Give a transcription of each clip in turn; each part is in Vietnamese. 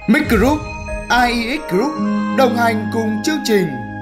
Mic Group, AIX Group đồng hành cùng chương trình.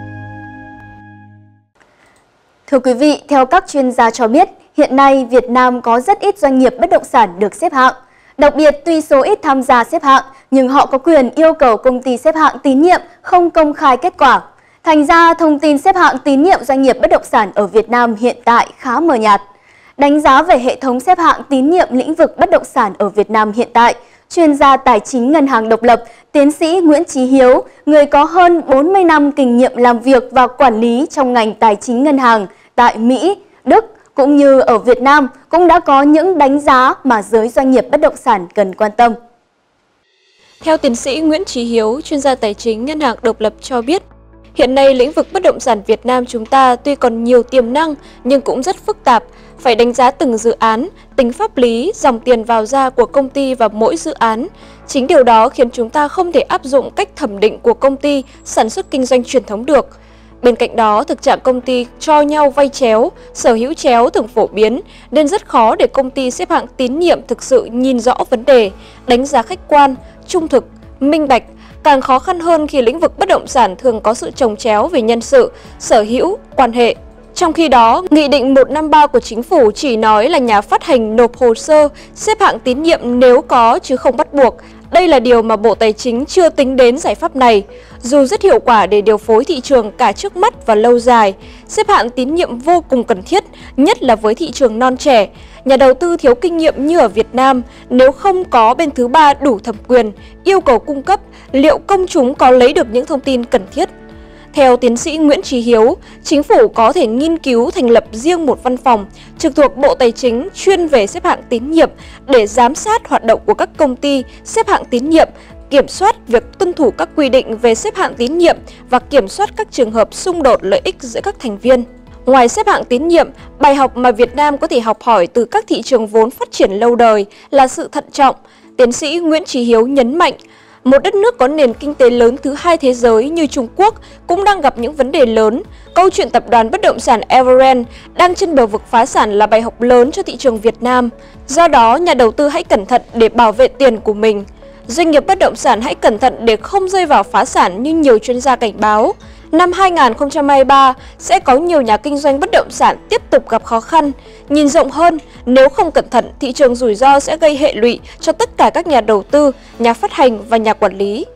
Thưa quý vị, theo các chuyên gia cho biết, hiện nay Việt Nam có rất ít doanh nghiệp bất động sản được xếp hạng. Đặc biệt, tuy số ít tham gia xếp hạng, nhưng họ có quyền yêu cầu công ty xếp hạng tín nhiệm không công khai kết quả. Thành ra, thông tin xếp hạng tín nhiệm doanh nghiệp bất động sản ở Việt Nam hiện tại khá mờ nhạt. Đánh giá về hệ thống xếp hạng tín nhiệm lĩnh vực bất động sản ở Việt Nam hiện tại, chuyên gia tài chính ngân hàng độc lập, tiến sĩ Nguyễn Chí Hiếu, người có hơn 40 năm kinh nghiệm làm việc và quản lý trong ngành tài chính ngân hàng tại Mỹ, Đức cũng như ở Việt Nam, cũng đã có những đánh giá mà giới doanh nghiệp bất động sản cần quan tâm. Theo tiến sĩ Nguyễn Chí Hiếu, chuyên gia tài chính ngân hàng độc lập cho biết, hiện nay lĩnh vực bất động sản Việt Nam chúng ta tuy còn nhiều tiềm năng nhưng cũng rất phức tạp, phải đánh giá từng dự án, tính pháp lý, dòng tiền vào ra của công ty vào mỗi dự án. Chính điều đó khiến chúng ta không thể áp dụng cách thẩm định của công ty sản xuất kinh doanh truyền thống được. Bên cạnh đó, thực trạng công ty cho nhau vay chéo, sở hữu chéo thường phổ biến nên rất khó để công ty xếp hạng tín nhiệm thực sự nhìn rõ vấn đề, đánh giá khách quan, trung thực, minh bạch. Càng khó khăn hơn khi lĩnh vực bất động sản thường có sự chồng chéo về nhân sự, sở hữu, quan hệ. Trong khi đó, Nghị định 153 của Chính phủ chỉ nói là nhà phát hành nộp hồ sơ xếp hạng tín nhiệm nếu có chứ không bắt buộc. Đây là điều mà Bộ Tài chính chưa tính đến giải pháp này. Dù rất hiệu quả để điều phối thị trường cả trước mắt và lâu dài, xếp hạng tín nhiệm vô cùng cần thiết, nhất là với thị trường non trẻ. Nhà đầu tư thiếu kinh nghiệm như ở Việt Nam, nếu không có bên thứ ba đủ thẩm quyền, yêu cầu cung cấp, liệu công chúng có lấy được những thông tin cần thiết? Theo tiến sĩ Nguyễn Chí Hiếu, Chính phủ có thể nghiên cứu thành lập riêng một văn phòng trực thuộc Bộ Tài chính chuyên về xếp hạng tín nhiệm để giám sát hoạt động của các công ty xếp hạng tín nhiệm, kiểm soát việc tuân thủ các quy định về xếp hạng tín nhiệm và kiểm soát các trường hợp xung đột lợi ích giữa các thành viên. Ngoài xếp hạng tín nhiệm, bài học mà Việt Nam có thể học hỏi từ các thị trường vốn phát triển lâu đời là sự thận trọng. Tiến sĩ Nguyễn Chí Hiếu nhấn mạnh, một đất nước có nền kinh tế lớn thứ hai thế giới như Trung Quốc cũng đang gặp những vấn đề lớn. Câu chuyện tập đoàn bất động sản Evergrande đang trên bờ vực phá sản là bài học lớn cho thị trường Việt Nam. Do đó, nhà đầu tư hãy cẩn thận để bảo vệ tiền của mình. Doanh nghiệp bất động sản hãy cẩn thận để không rơi vào phá sản như nhiều chuyên gia cảnh báo. Năm 2023 sẽ có nhiều nhà kinh doanh bất động sản tiếp tục gặp khó khăn. Nhìn rộng hơn, nếu không cẩn thận, thị trường rủi ro sẽ gây hệ lụy cho tất cả các nhà đầu tư, nhà phát hành và nhà quản lý.